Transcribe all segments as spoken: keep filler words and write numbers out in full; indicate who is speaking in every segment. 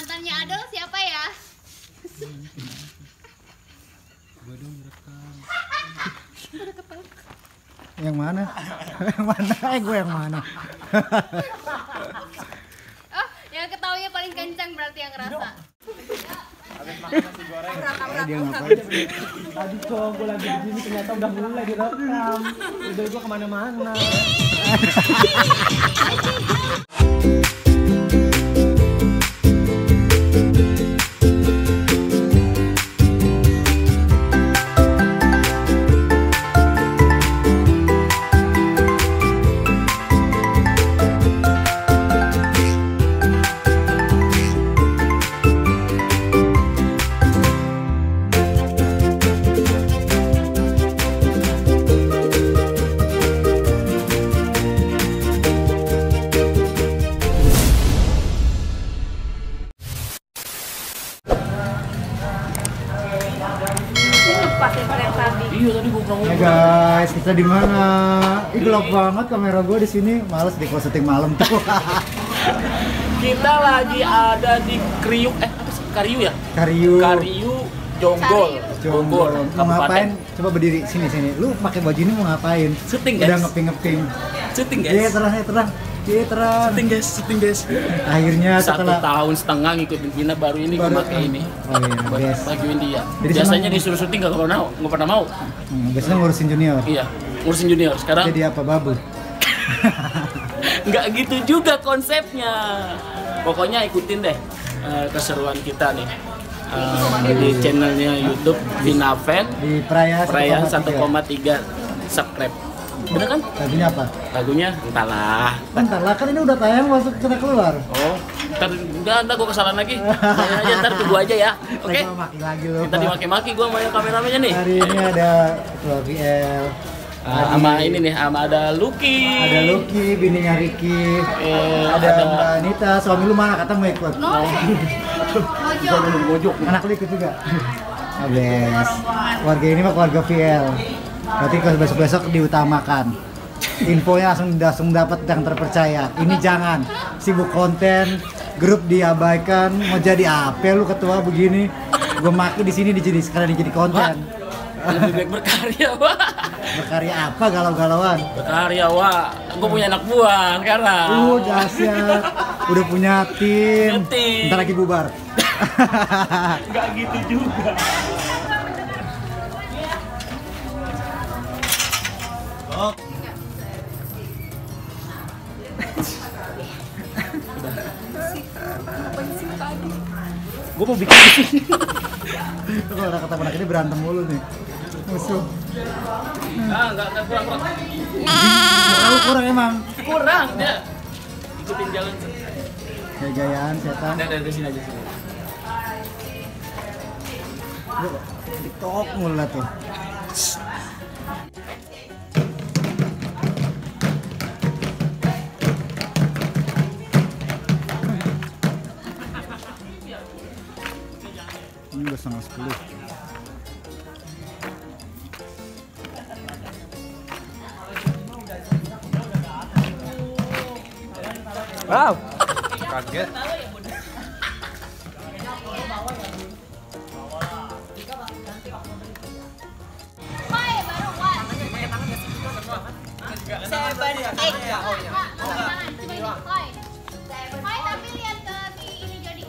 Speaker 1: Mantannya Adol siapa ya?
Speaker 2: Gue dong rekam.
Speaker 3: Yang mana? Yang mana? Eh gue yang mana?
Speaker 1: Oh, yang ketawanya paling kencang berarti yang ngerasa.
Speaker 3: Eh, dia ngapain?
Speaker 2: Tadi kok gue lagi di sini ternyata udah mulai direkam. Udah gue kemana-mana.
Speaker 4: Iya tadi gue pernah.
Speaker 3: Ya guys, kita di mana? Ih gelap banget kamera gue di sini. Males di kalau syuting malam tuh.
Speaker 4: Kita lagi ada di Kriuk, eh apa sih? Kariu ya?
Speaker 3: Kariu.
Speaker 4: Kariu Jonggol.
Speaker 3: Jonggol. Mau ngapain? Coba berdiri sini sini. Lu pakai baju ini mau ngapain?
Speaker 4: Syuting, guys.
Speaker 3: Udah ngeping-ngeping.
Speaker 4: Syuting guys.
Speaker 3: Iya terang, ya terang. Iya terang.
Speaker 4: Syuting guys, syuting guys.
Speaker 3: Akhirnya
Speaker 4: Satu
Speaker 3: setelah
Speaker 4: tahun setengah ngikutin Vina, baru ini gue
Speaker 3: Baru-
Speaker 4: pakai ini.
Speaker 3: Oh iya,
Speaker 4: Buat
Speaker 3: guys.
Speaker 4: bajuin dia.
Speaker 3: Jadi
Speaker 4: Biasanya
Speaker 3: senang-
Speaker 4: disuruh syuting gak pernah, nggak pernah mau.
Speaker 3: Hmm, biasanya ngurusin junior.
Speaker 4: Iya, ngurusin junior. Sekarang
Speaker 3: Jadi apa babu?
Speaker 4: nggak gitu juga konsepnya. Pokoknya ikutin deh eh, keseruan kita nih Eh, di channelnya YouTube Vina Fan.
Speaker 3: Di Peraya
Speaker 4: Perayaan satu
Speaker 3: tiga.
Speaker 4: koma tiga subscribe. Bener kan?
Speaker 3: Lagunya apa?
Speaker 4: Lagunya entahlah.
Speaker 3: Bentar lah kan ini udah tayang masuk kita keluar.
Speaker 4: Oh, ntar udah ntar gue kesalahan lagi. Saya aja ntar tunggu aja ya. Oke.
Speaker 3: Kita maki lagi loh.
Speaker 4: Kita dimaki-maki gue sama yang kameramennya nih.
Speaker 3: Hari ini ada Ketua V L.
Speaker 4: Ah, sama ini nih, sama ada Lucky.
Speaker 3: Ada Lucky, bininya Ricky.
Speaker 4: Eh,
Speaker 3: ada
Speaker 4: ada-
Speaker 3: Mbak Anita, suami lu mana kata mau ikut?
Speaker 1: No. Mojo.
Speaker 3: Anak lu ikut juga? Oh guys, keluarga ini mah keluarga V L. Berarti kalau besok-besok diutamakan. Infonya langsung langsung dapat yang terpercaya. Ini jangan sibuk konten, grup diabaikan. Mau jadi apa lu ketua begini? Gue maki di sini dijadi sekarang jadi konten.
Speaker 4: Lebih baik berkarya, Wak.
Speaker 3: Berkarya apa galau-galauan?
Speaker 4: Berkarya, Wak. Gue punya anak buah sekarang.
Speaker 3: Uh, dahsyat. Udah punya tim.
Speaker 4: Tim.
Speaker 3: Ntar lagi bubar.
Speaker 4: Nggak gitu juga. Gue mau bikin di sini.
Speaker 3: Kalau udah ketemu anak ini berantem mulu nih. Musuh.
Speaker 4: Ah, nggak nggak kurang kurang.
Speaker 3: Terlalu kurang emang.
Speaker 4: Kurang dia. Ikutin jalan.
Speaker 3: Gaya-gayaan setan.
Speaker 4: Ada dari sini aja sini.
Speaker 3: Lu TikTok mulu lah tuh. Ini udah setengah sepuluh.
Speaker 2: Wow. Kaget.
Speaker 1: Koi baru kuat. Seven, eight. Jangan, cuma ini koi. Koi tapi lihat ke di ini Jody.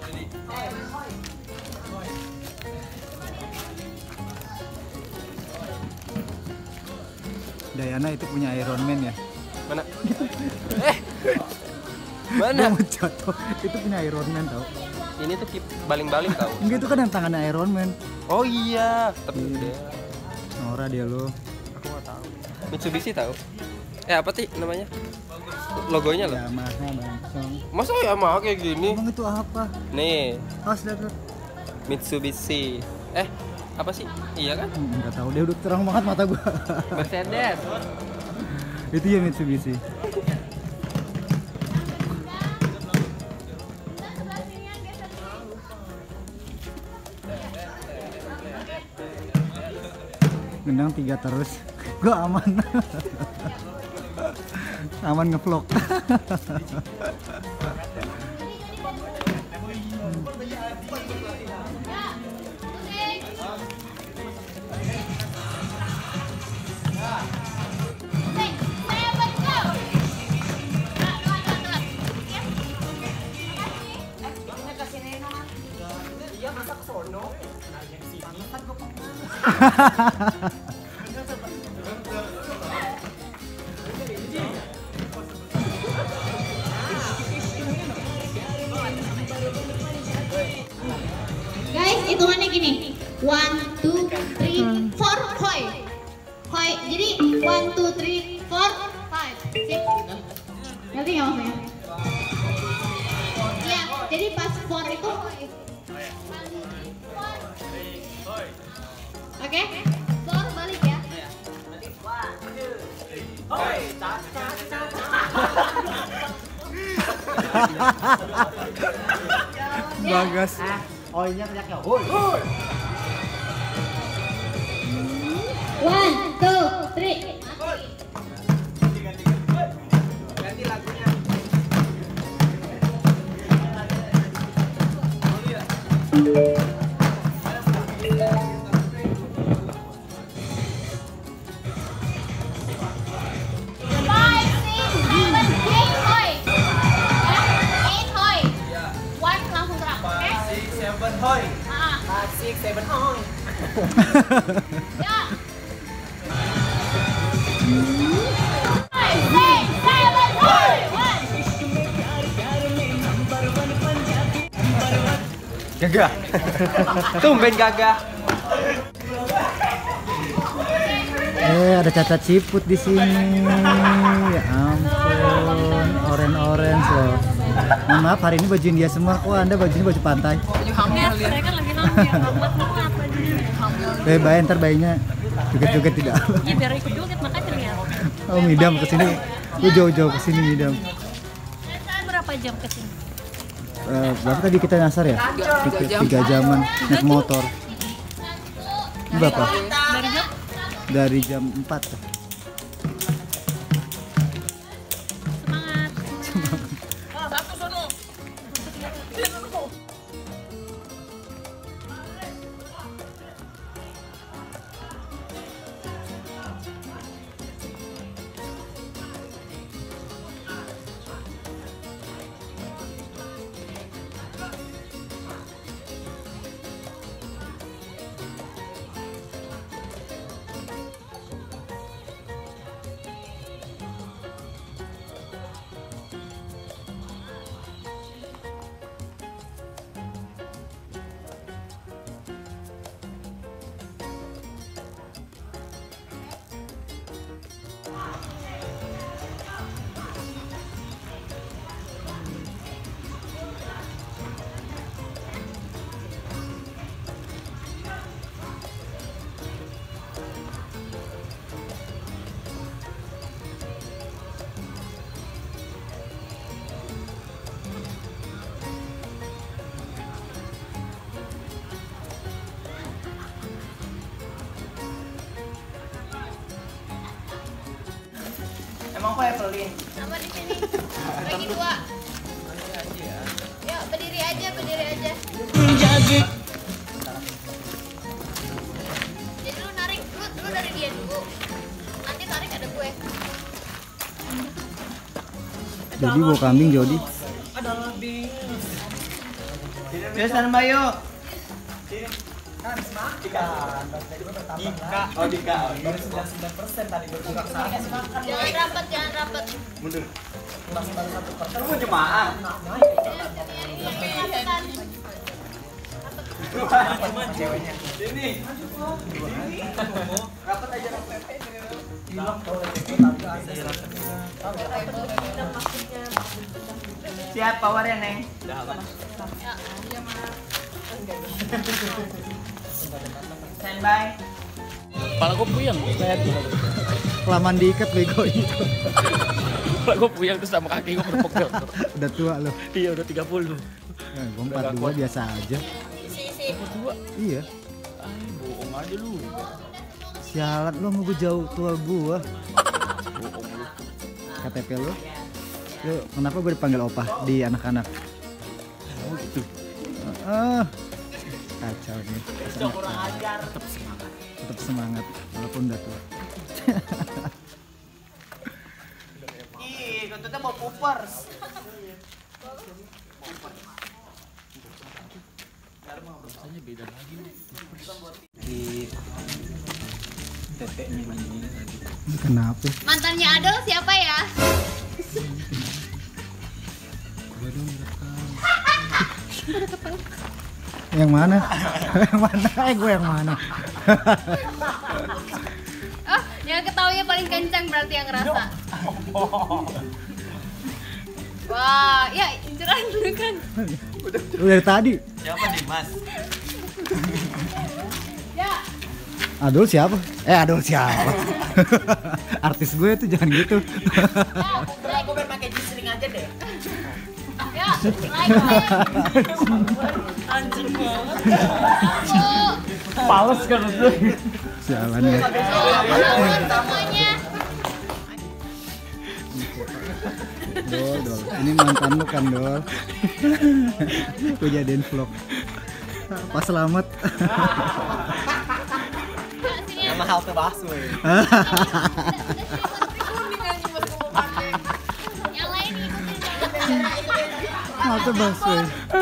Speaker 3: Dayana itu punya Iron Man ya?
Speaker 2: Mana? Eh. Mana?
Speaker 3: Dia mau jatuh. Itu punya Iron Man tau?
Speaker 2: Ini tuh kip baling-baling tau.
Speaker 3: Enggak, itu kan yang tangannya Iron Man.
Speaker 2: Oh iya, tapi dia.
Speaker 3: Nora dia lo.
Speaker 2: Aku nggak tahu. Mitsubishi tahu? Eh apa sih namanya? Logonya loh.
Speaker 3: Ya mahnya bangsong.
Speaker 2: Masa ya mah kayak gini?
Speaker 3: Emang itu apa?
Speaker 2: Nih,
Speaker 3: Awas lihat lihat.
Speaker 2: Mitsubishi. Eh, apa sih? Iya kan?
Speaker 3: Hmm, nggak tahu, dia udah terang banget mata gua.
Speaker 2: Mercedes.
Speaker 3: Itu ya Mitsubishi. Gendang tiga terus. Gua aman. Aman ngevlog.
Speaker 1: Guys, hitungannya gini. One, two, three, four, hoi. Hoi. Jadi one, two, three, four, five, six. Ngerti nggak maksudnya? Iya. Jadi pas four itu hoi. Oke? Four balik ya.
Speaker 3: Bagas. Oi-nya teriaknya. Oi.
Speaker 1: One, two, three.
Speaker 2: Ganti lagunya.
Speaker 1: Five, six, seven, eight, hoi. Eight, hoi. One langsung terang, oke?
Speaker 2: Six, seven, hoi.
Speaker 1: Ah,
Speaker 2: Five, six, seven, hoi.
Speaker 1: ya. Five, six, seven, hoi. One.
Speaker 2: Gagah. Tumben gagah.
Speaker 3: Eh, ada cacat siput di sini. Ya ampun, oren-orange loh. Mohon maaf, hari ini bajuin dia semua. Kok Anda bajunya baju pantai?
Speaker 5: Hamil ya. Mereka lagi hamil, buat banget bajunya hamil.
Speaker 3: Eh, bayi ntar bayinya joget-joget tidak.
Speaker 5: Iya biar ikut joget makanya lihat.
Speaker 3: Oh, ngidam ke sini. Lu jauh-jauh ke sini ngidam.
Speaker 5: Berapa jam ke sini?
Speaker 3: Eh, berapa tadi kita nyasar ya? Tiga, tiga jaman naik motor. Ini berapa?
Speaker 5: Dari jam?
Speaker 3: Dari jam empat.
Speaker 5: Semangat.
Speaker 4: Satu sono.
Speaker 2: Emang kok Evelyn?
Speaker 1: Sama di sini. Lagi dua. Yuk, berdiri aja, berdiri aja. Jadi lu narik, lu, lu dari dia dulu. Nanti tarik ada gue.
Speaker 3: Jadi bawa kambing Jody.
Speaker 2: Ada lebih. Yes, Mbak yuk. Dika. Dika. Oh, Dika. Baru sembilan puluh sembilan persen tadi bergerak sana.
Speaker 1: Jangan rapat, jangan rapat.
Speaker 2: Mundur. Masih baru satu persen. Lu jemaah. Ceweknya. Ini. Rapat aja rapat. Hilang kalau siap powernya, Neng. Standby.
Speaker 4: Kepala gue puyeng, lihat.
Speaker 3: Kelamaan diikat bego itu.
Speaker 4: Kepala gue puyeng terus sama kaki gue berpegel.
Speaker 3: Udah tua loh.
Speaker 4: Iya udah tiga puluh.
Speaker 3: Ya, gue empat puluh dua biasa aja.
Speaker 1: Isi, isi.
Speaker 4: Dua.
Speaker 3: Iya.
Speaker 4: Ah, bohong aja lu.
Speaker 3: Sialan lu mau gue jauh tua gua.
Speaker 4: Bohong lu.
Speaker 3: K T P lu. Lu kenapa gue dipanggil opah di anak-anak?
Speaker 4: Oh gitu.
Speaker 3: Ah, kacau nih. Tetap semangat. Tetap semangat walaupun udah tua.
Speaker 4: Ih, kentutnya mau poopers. Rasanya beda lagi nih. Di teteknya ini tadi.
Speaker 3: Kenapa?
Speaker 1: Mantannya Adol siapa ya?
Speaker 3: Yang mana? Yang mana? Eh gue yang mana?
Speaker 1: Oh, yang ketawanya paling kencang berarti yang ngerasa. Wah, ya inceran dulu kan.
Speaker 3: Udah dari tadi.
Speaker 4: Siapa nih, Mas?
Speaker 1: Ya.
Speaker 3: Adul siapa? Eh Adul siapa? Artis gue tuh jangan gitu.
Speaker 1: Ya,
Speaker 4: Aku pengen pakai G-string aja deh.
Speaker 1: ya, like, like.
Speaker 4: Anjing banget.
Speaker 1: Oh,
Speaker 2: Pales kan itu.
Speaker 3: Sialan ya.
Speaker 1: teman semuanya.
Speaker 3: Dol, Dol. Ini mantan lu kan, Dol. Gue jadiin vlog. Pas selamat.
Speaker 4: Nama halte busway.
Speaker 1: Yang lain ikutin.
Speaker 3: Halte busway.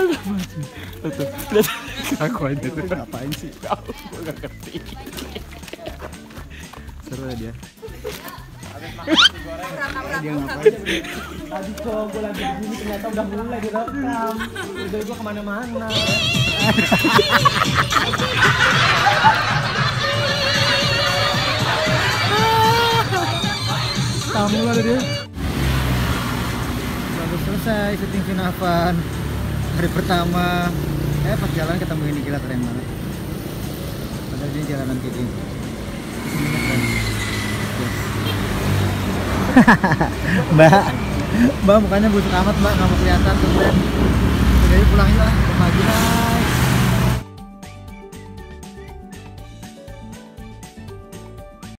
Speaker 3: Aku aja tuh ngapain sih?
Speaker 2: Gue gak ngerti.
Speaker 3: Seru ya dia. Dia ngapain?
Speaker 2: Tadi kok gue lagi di sini ternyata udah mulai direkam. Udah gue kemana-mana.
Speaker 3: Tamu ada dia. Baru selesai syuting Vinavan hari pertama. Eh pas jalan ketemu ini gila keren banget. Padahal dia jalanan kayak gini. Kesini keren. Yes. Mbak, Mbak mukanya busuk amat Mbak, nggak mau kelihatan tuh keren. Jadi pulang yuk ah, pagi lah.